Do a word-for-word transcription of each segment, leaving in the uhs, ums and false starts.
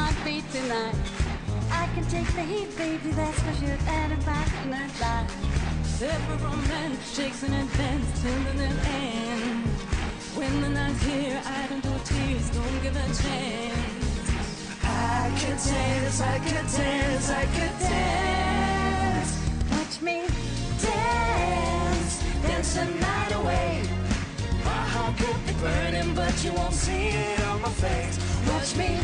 heartbeat tonight. I can take the heat, baby, that's for sure, and if I cannot lie. Every romance shakes in advance till the end. When the night's here, I don't do tears, don't give a chance. I could dance, I could dance, I could dance. Watch me dance, dance the night away. My heart could be burning, but you won't see it on my face. Watch me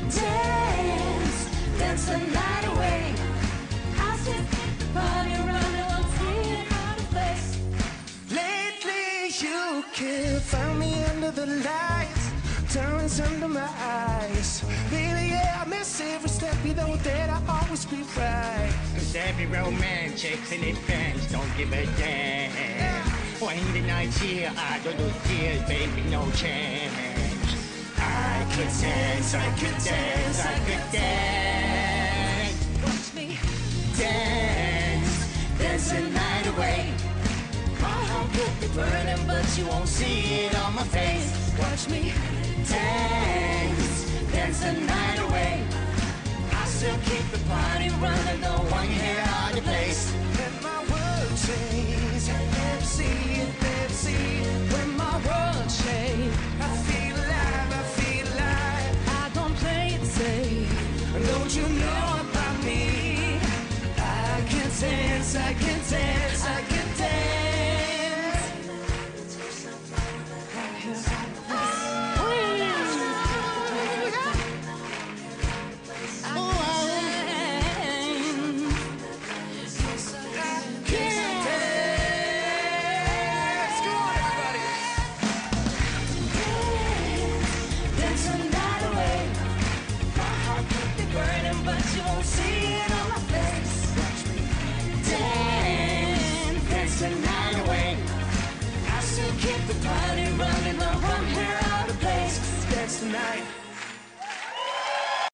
dance, dance the night away. I'll just keep the party running, won't see it on my face. Lately you could find me under the lights, diamonds under my eyes. Baby, yeah, I miss every step, you know that I'll always be right. Cause every romance shakes in advance, don't give a damn. When the night's here, I don't do tears, baby, no chance. I could dance, I could dance, I could dance. Watch me Dance, dance the night away. My heart could be burning, but you won't see it on my face. Watch me Dance, dance the night away. I still keep the party running, no one here out of place. And my world changes, I never see it, never see it. When my world shakes, I feel alive, I feel alive. I don't play it safe. Don't you know about me? I can dance, I can dance, I can dance. Keep the party running, no one here